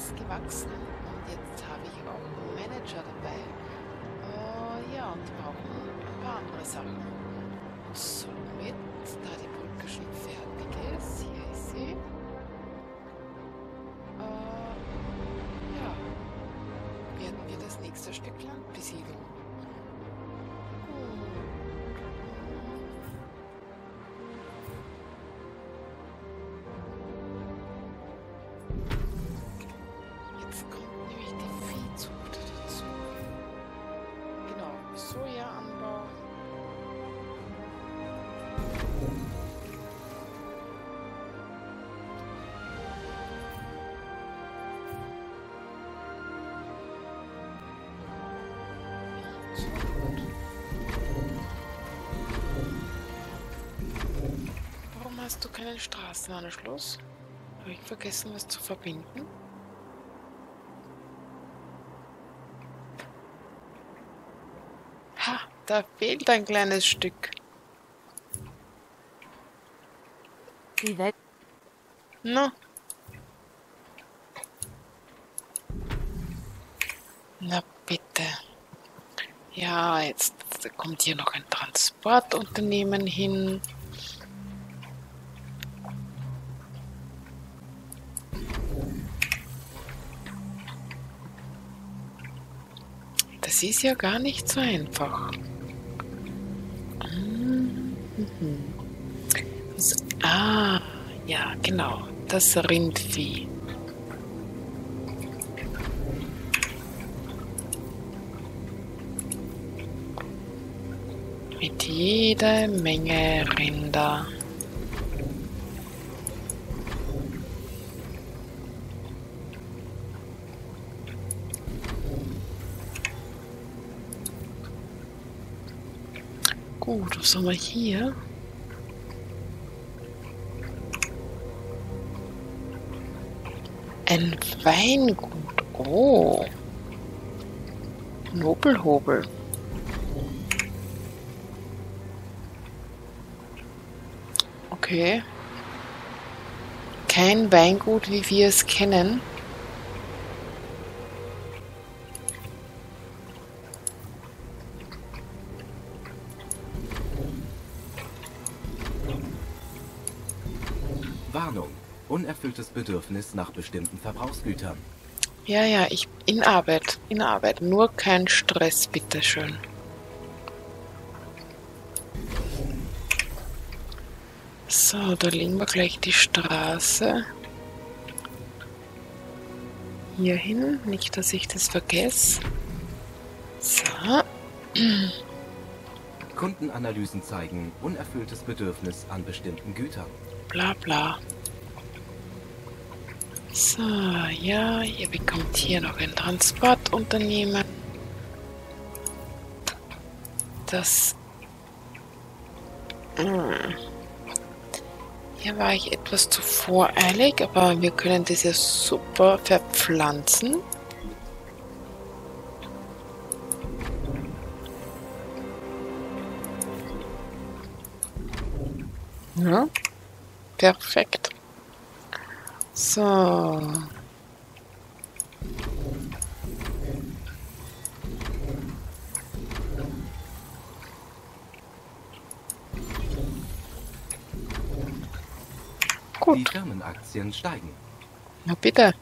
ist gewachsen und jetzt habe ich auch einen Manager dabei. Ja, und die brauchen ein paar andere Sachen. Somit, da die Brücke schon fertig ist, hier ist sie. Ja, werden wir das nächste Stück Land besiedeln. Jetzt kommt nämlich die Viehzucht dazu. Genau, Sojaanbau. Warum hast du keinen Straßenanschluss? Habe ich vergessen, was zu verbinden? Ha, da fehlt ein kleines Stück. Die Welt. Na. Na bitte. Ja, jetzt kommt hier noch ein Transportunternehmen hin. Das ist ja gar nicht so einfach. Ja, genau. Das Rindvieh. Mit jeder Menge Rinder. Gut, was haben wir hier? Ein Weingut. Oh. Nobelhobel. Okay. Kein Weingut, wie wir es kennen. Warnung. Unerfülltes Bedürfnis nach bestimmten Verbrauchsgütern. Ja, ich in Arbeit. In Arbeit. Nur kein Stress, bitteschön. So, da legen wir gleich die Straße hier hin. Nicht, dass ich das vergesse. So. Kundenanalysen zeigen unerfülltes Bedürfnis an bestimmten Gütern. Bla bla. So, ja, ihr bekommt hier noch ein Transportunternehmen. Das... Hier war ich etwas zu voreilig, aber wir können das ja super verpflanzen. Ja, perfekt. So. Die Gut. Firmenaktien steigen. Na bitte.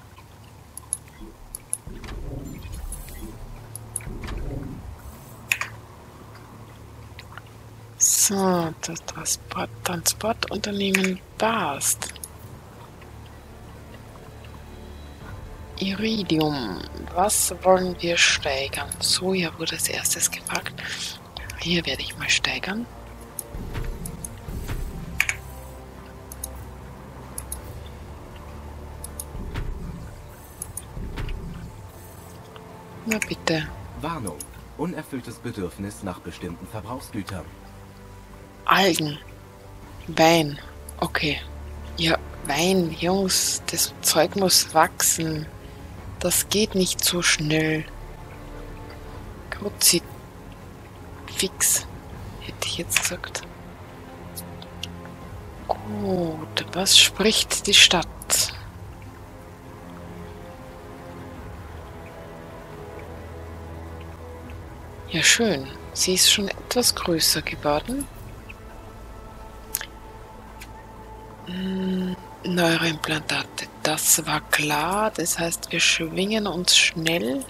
So, das Transportunternehmen passt. Iridium. Was wollen wir steigern? Soja wurde als erstes gefragt. Hier werde ich mal steigern. Na bitte. Warnung. Unerfülltes Bedürfnis nach bestimmten Verbrauchsgütern. Algen. Wein. Okay. Ja, Wein, Jungs, das Zeug muss wachsen. Das geht nicht so schnell. Kruzifix, hätte ich jetzt gesagt. Gut, was spricht die Stadt? Ja, schön. Sie ist schon etwas größer geworden. Neuroimplantate, das war klar. Das heißt, wir schwingen uns schnell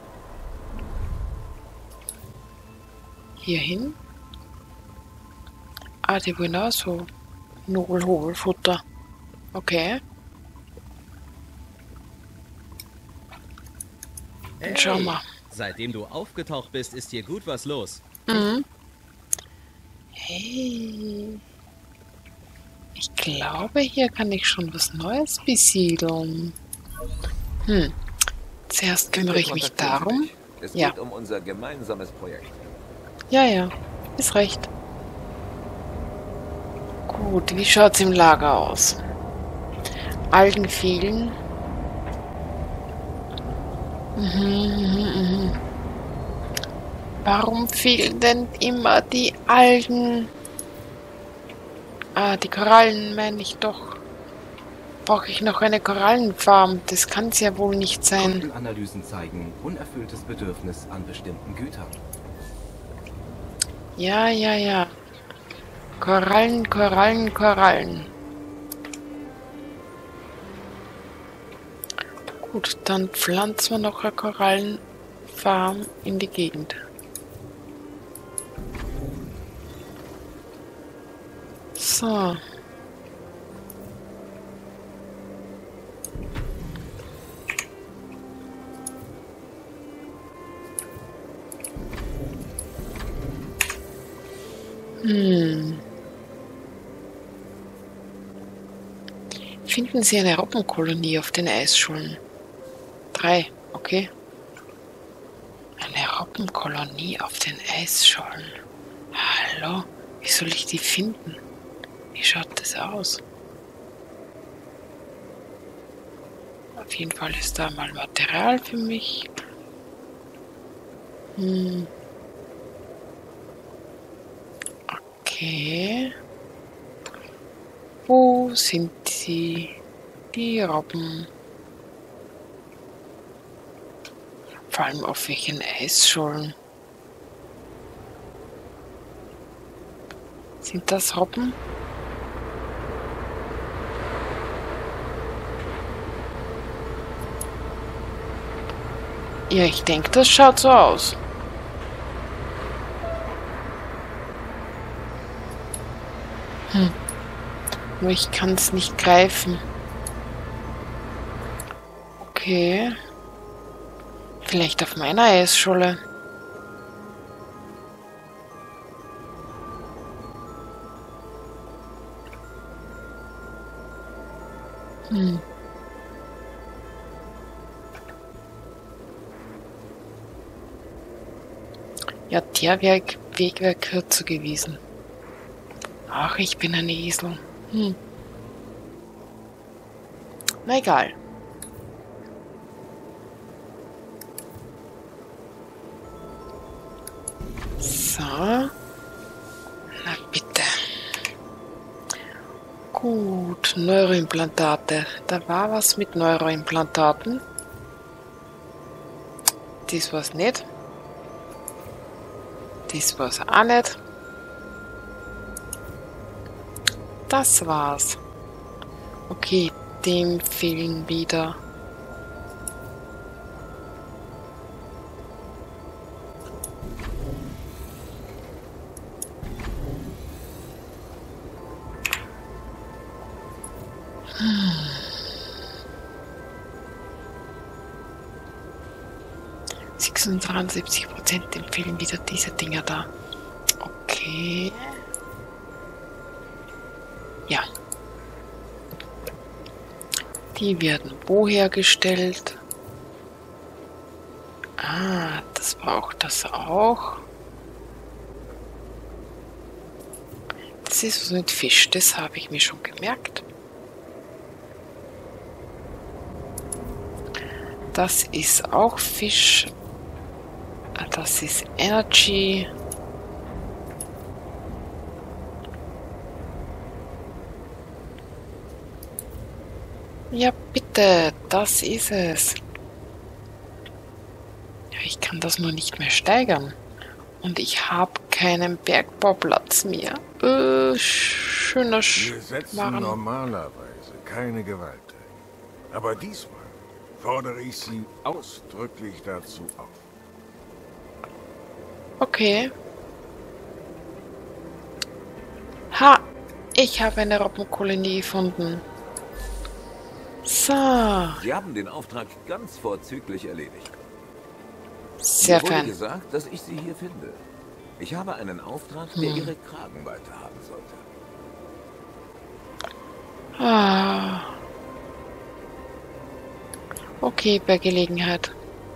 hier hin. Ah, die wollen auch so Nobel-Hobel-Futter. Okay. Dann schauen wir. Seitdem du aufgetaucht bist, ist hier gut was los. Mhm. Hey. Ich glaube, hier kann ich schon was Neues besiedeln. Zuerst kümmere ich mich darum. Es Ja. geht um unser gemeinsames Projekt. Ja, ist recht. Gut, wie schaut's im Lager aus? Algen fehlen. Warum fehlen denn immer die Algen? Ah, die Korallen meine ich doch. Brauche ich noch eine Korallenfarm? Das kann es ja wohl nicht sein. Kundenanalysen zeigen unerfülltes Bedürfnis an bestimmten Gütern. Ja. Korallen, Korallen, Korallen. Gut, dann pflanzen wir noch eine Korallenfarm in die Gegend. So. Finden Sie eine Robbenkolonie auf den Eisschollen? 3, okay. Eine Robbenkolonie auf den Eisschollen. Hallo? Wie soll ich die finden? Wie schaut das aus? Auf jeden Fall ist da mal Material für mich. Okay. Wo sind sie? Die Robben. Vor allem auf welchen Eisschollen? Sind das Robben? Ja, ich denke, das schaut so aus. Nur ich kann es nicht greifen. Okay. Vielleicht auf meiner Eisscholle. Ja, der Weg wäre kürzer gewesen. Ach, ich bin ein Esel. Na egal. So. Na bitte. Gut, Neuroimplantate. Da war was mit Neuroimplantaten. Das war's nicht. Das war's auch nicht. Das war's. Okay, dem fehlen wieder. Hm. 73%, dem fehlen wieder diese Dinger da. Okay. Ja. Die werden wo hergestellt? Ah, das braucht das auch. Das ist was mit Fisch, das habe ich mir schon gemerkt. Das ist auch Fisch. Das ist Energy. Ja, bitte, das ist es. Ja, ich kann das nur nicht mehr steigern. Und ich habe keinen Bergbauplatz mehr. Schöner Wir setzen Schmarrn. normalerweise keine Gewalt ein. Aber diesmal fordere ich Sie ausdrücklich dazu auf. Okay. Ha! Ich habe eine Robbenkolonie gefunden. So. Sie haben den Auftrag ganz vorzüglich erledigt. Sehr Mir wurde fein. gesagt, dass ich Sie hier finde. Ich habe einen Auftrag, der Ihre Kragenweite haben sollte. Ah. Okay, bei Gelegenheit.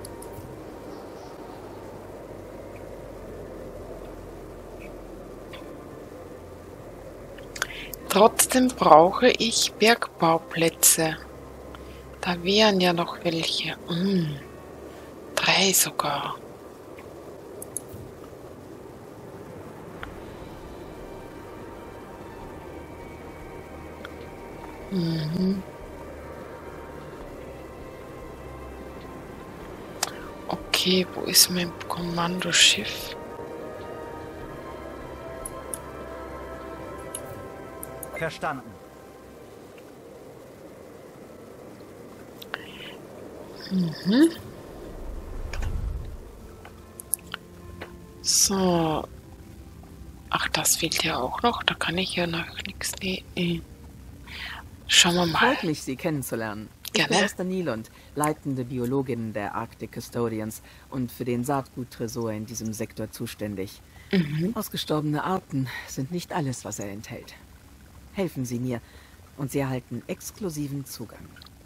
Trotzdem brauche ich Bergbauplätze. Da wären ja noch welche. 3 sogar. Okay, wo ist mein Kommandoschiff? Verstanden. So. Ach, das fehlt ja auch noch. Da kann ich ja noch nichts nehmen. Schauen wir mal. Freut mich, Sie kennenzulernen. Ich bin Gerne. Esther Nielund, leitende Biologin der Arctic Custodians und für den Saatguttresor in diesem Sektor zuständig. Ausgestorbene Arten sind nicht alles, was er enthält. Helfen Sie mir und Sie erhalten exklusiven Zugang.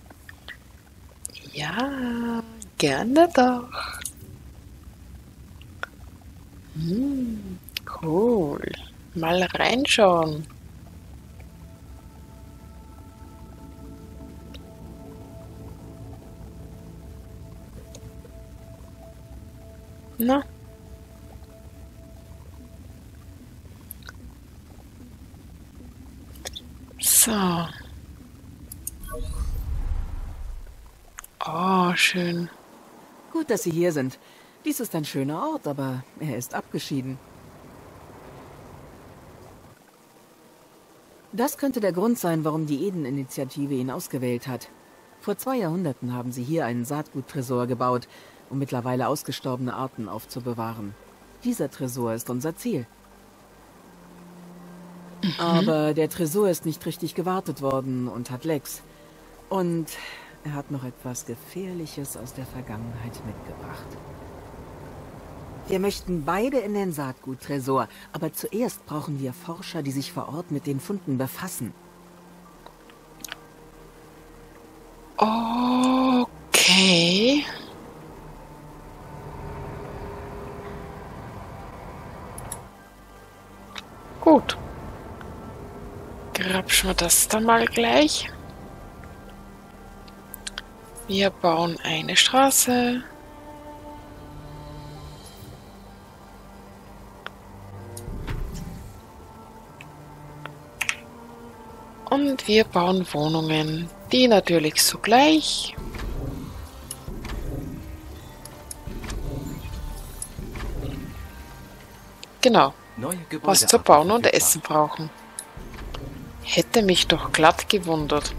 Ja, gerne doch. Cool. Mal reinschauen. Na? So. Oh, schön. Gut, dass Sie hier sind. Dies ist ein schöner Ort, aber er ist abgeschieden. Das könnte der Grund sein, warum die Eden-Initiative ihn ausgewählt hat. Vor 2 Jahrhunderten haben sie hier einen Saatguttresor gebaut, um mittlerweile ausgestorbene Arten aufzubewahren. Dieser Tresor ist unser Ziel. Aber der Tresor ist nicht richtig gewartet worden und hat Lecks. Und er hat noch etwas Gefährliches aus der Vergangenheit mitgebracht. Wir möchten beide in den Saatguttresor, aber zuerst brauchen wir Forscher, die sich vor Ort mit den Funden befassen. Okay. Gut. Grapschen wir das dann mal gleich. Wir bauen eine Straße. Und wir bauen Wohnungen. Die natürlich sogleich. Genau. Neue Gebäude Was zu bauen und verfügbar. Essen brauchen. Hätte mich doch glatt gewundert.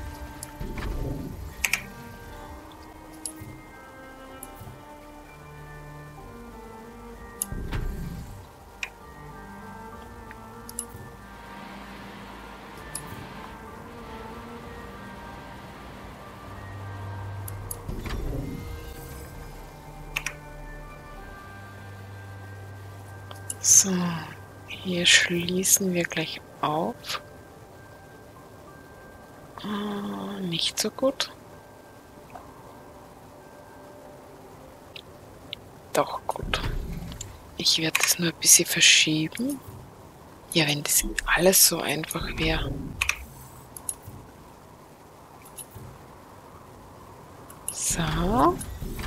So, hier schließen wir gleich auf. Nicht so gut. Doch gut. Ich werde das nur ein bisschen verschieben. Ja, wenn das alles so einfach wäre. So.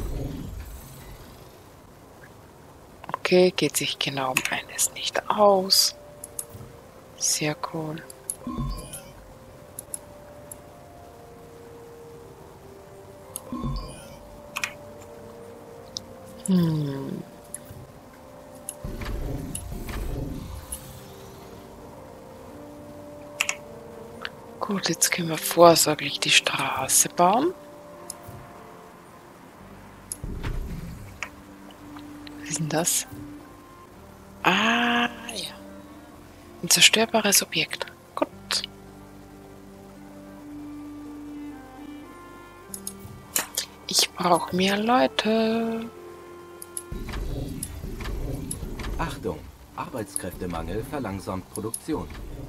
Okay, geht sich genau um eines nicht aus. Sehr cool. Gut, jetzt können wir vorsorglich die Straße bauen. Was ist denn das? Ah, ja. Ein zerstörbares Objekt. Gut. Ich brauche mehr Leute. Achtung, Arbeitskräftemangel verlangsamt Produktion.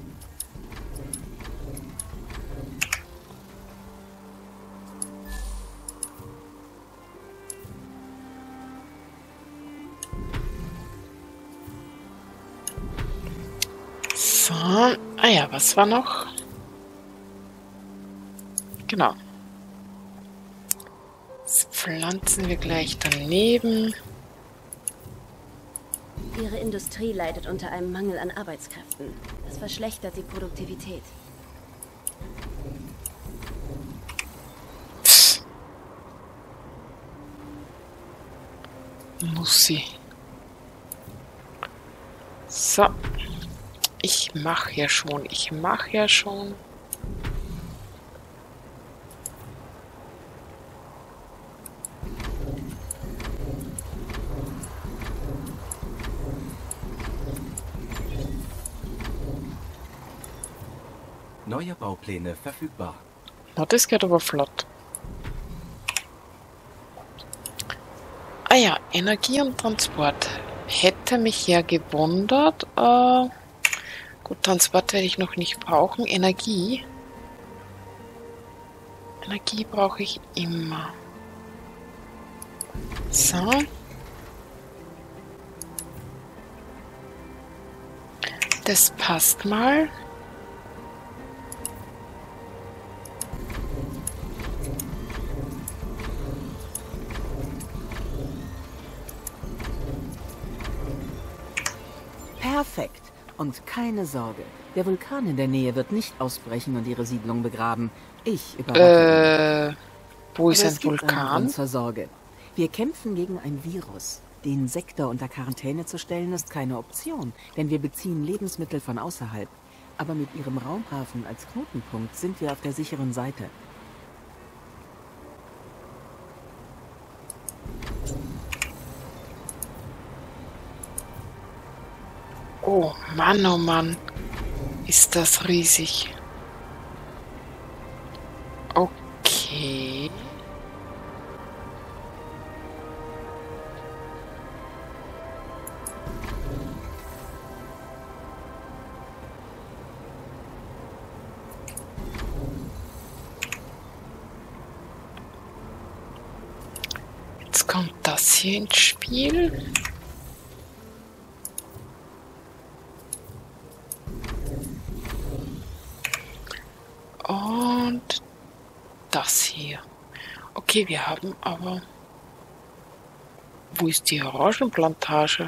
So, ah ja, was war noch? Genau. Das pflanzen wir gleich daneben. Ihre Industrie leidet unter einem Mangel an Arbeitskräften. Das verschlechtert die Produktivität. Muss sie. So. Ich mache ja schon. Neue Baupläne verfügbar. Na, das geht aber flott. Ah ja, Energie und Transport. Hätte mich ja gewundert. Gut, Transport werde ich noch nicht brauchen. Energie. Energie brauche ich immer. So. Das passt mal. Perfekt. Und keine Sorge. Der Vulkan in der Nähe wird nicht ausbrechen und ihre Siedlung begraben. Ich überwache ihn. Wo ist Aber ein es gibt einen Vulkan? Grund zur Sorge. Wir kämpfen gegen ein Virus. Den Sektor unter Quarantäne zu stellen ist keine Option, denn wir beziehen Lebensmittel von außerhalb. Aber mit ihrem Raumhafen als Knotenpunkt sind wir auf der sicheren Seite. Oh Mann, ist das riesig. Okay. Jetzt kommt das hier ins Spiel. Und das hier. Okay, wir haben aber... Wo ist die Orangenplantage?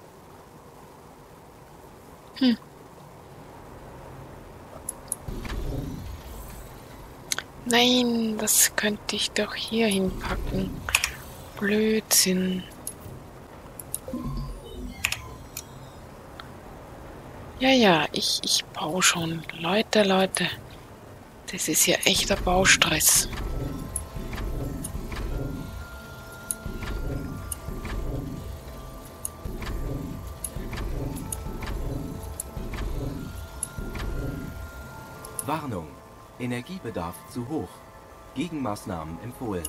Nein, das könnte ich doch hier hinpacken. Blödsinn. Ja, ich baue schon. Leute. Das ist ja echter Baustress. Warnung. Energiebedarf zu hoch. Gegenmaßnahmen empfohlen.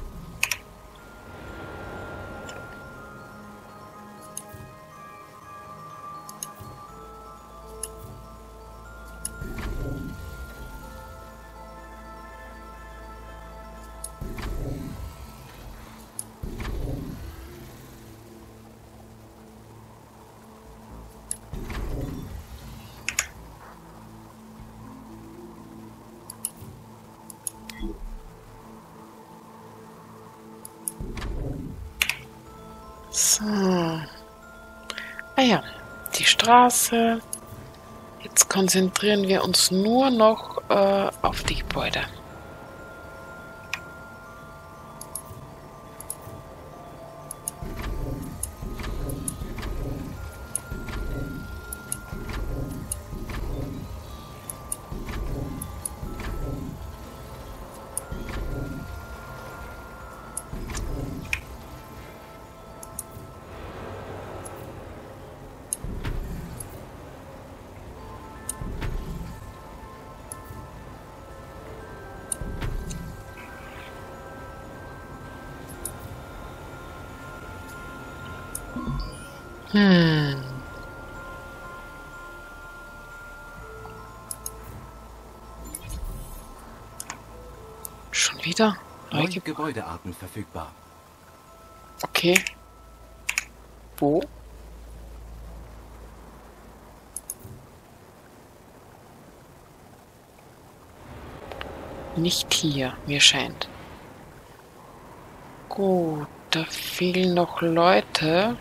So. Ah ja, die Straße. Jetzt konzentrieren wir uns nur noch auf die Gebäude. Schon wieder? Neue Gebäudearten verfügbar. Okay. Wo? Nicht hier, mir scheint. Gut, da fehlen noch Leute.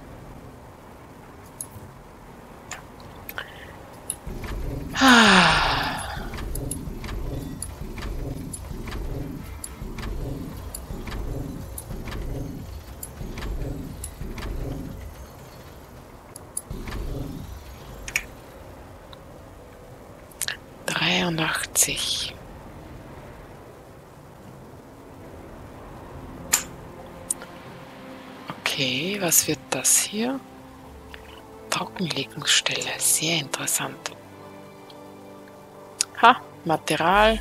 ...83. Okay, was wird das hier? Trockenlegungsstelle, sehr interessant. Ha, Material.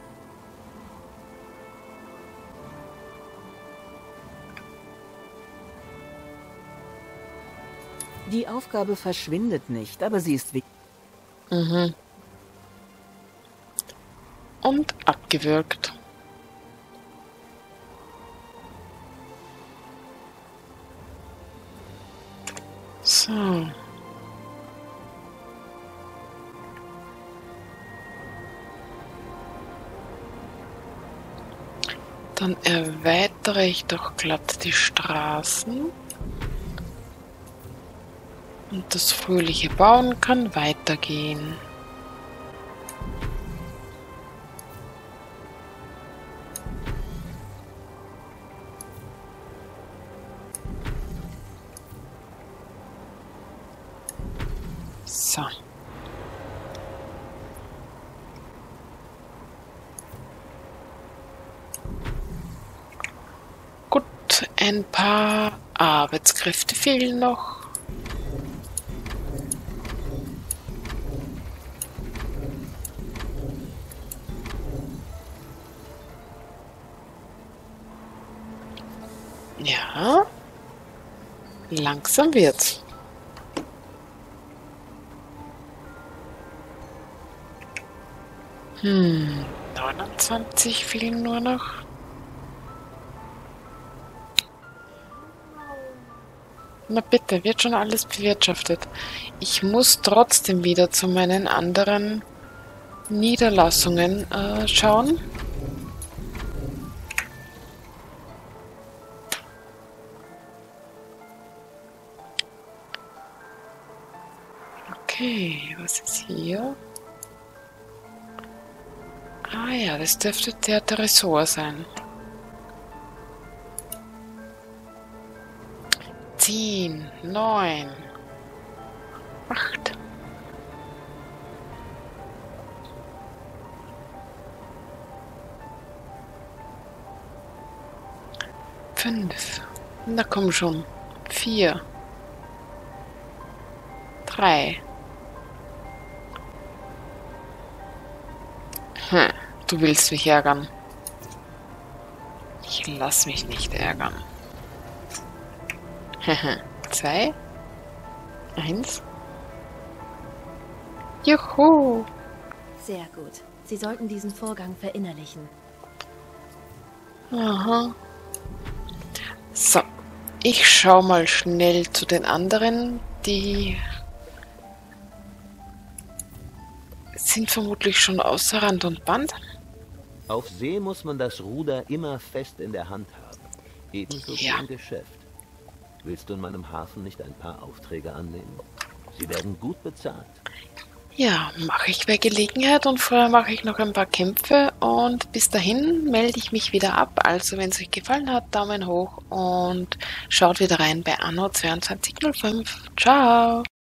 Die Aufgabe verschwindet nicht, aber sie ist wichtig. Und abgewürgt. So. Dann erweitere ich doch glatt die Straßen. Und das fröhliche Bauen kann weitergehen. So. Gut, ein paar Arbeitskräfte fehlen noch. Ja, langsam wird's. Hm, 29 fehlen nur noch. Na bitte, wird schon alles bewirtschaftet. Ich muss trotzdem wieder zu meinen anderen Niederlassungen schauen. Okay, was ist hier? Ah ja, das dürfte der Tresor sein. 10, 9, 8. Fünf. Na komm schon. 4. 3. Du willst mich ärgern. Ich lass mich nicht ärgern. 2. 1. Juhu! Sehr gut. Sie sollten diesen Vorgang verinnerlichen. Aha. So. Ich schau mal schnell zu den anderen. Die sind vermutlich schon außer Rand und Band. Auf See muss man das Ruder immer fest in der Hand haben. Ebenso wie im Geschäft. Willst du in meinem Hafen nicht ein paar Aufträge annehmen? Sie werden gut bezahlt. Ja, mache ich bei Gelegenheit und vorher mache ich noch ein paar Kämpfe und bis dahin melde ich mich wieder ab. Also wenn es euch gefallen hat, Daumen hoch und schaut wieder rein bei Anno 2205. Ciao!